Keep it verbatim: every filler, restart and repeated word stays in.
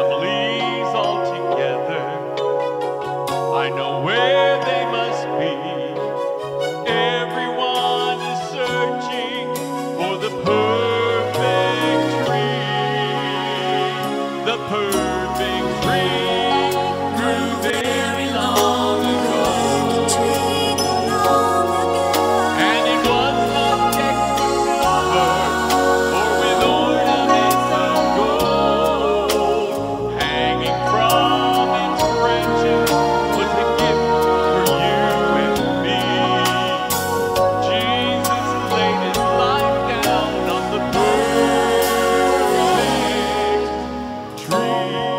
families all together. I know where they must be. Everyone is searching for the perfect tree. The perfect tree grew very long ago. And it was not decked with silver or with ornaments of gold. Hanging from its branches was a gift for you and me. Jesus laid his life down on the perfect tree.